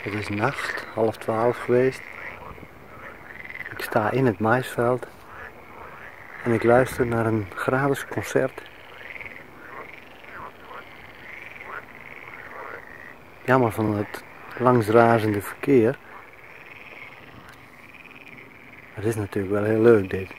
Het is nacht, 11:30 geweest. Ik sta in het maisveld en ik luister naar een gratis concert. Jammer van het langsrazende verkeer. Het is natuurlijk wel heel leuk dit.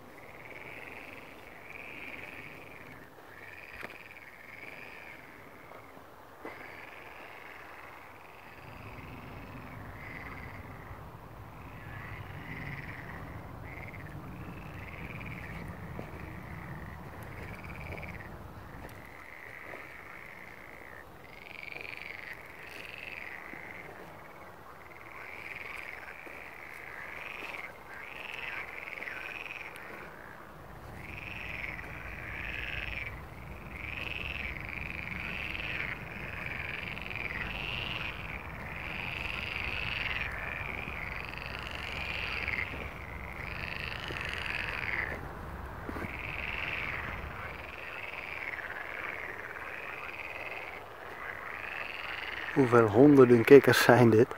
Hoeveel honderden kikkers zijn dit?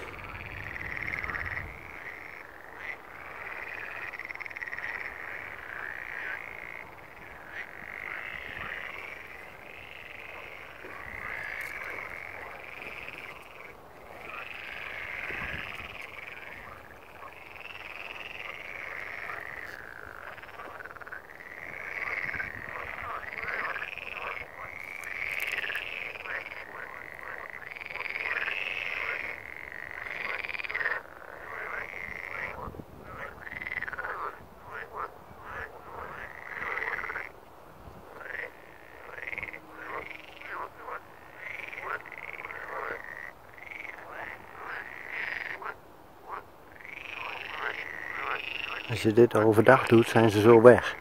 Als je dit overdag doet, zijn ze zo weg.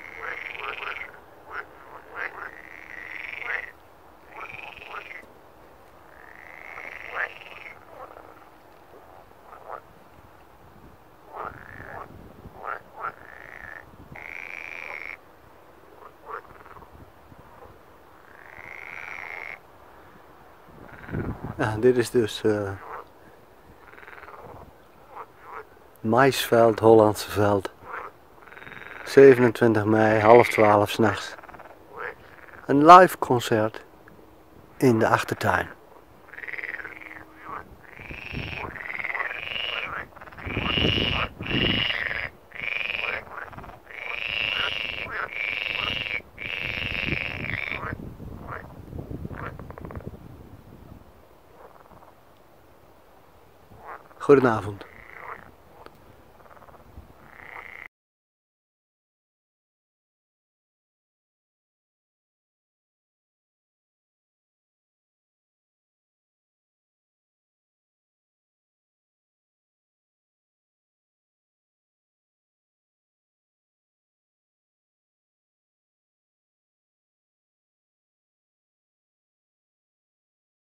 Ja, dit is dus maisveld, Hollandse veld. 27 mei, 11:30 s'nachts. Een live concert in de achtertuin. Goedenavond.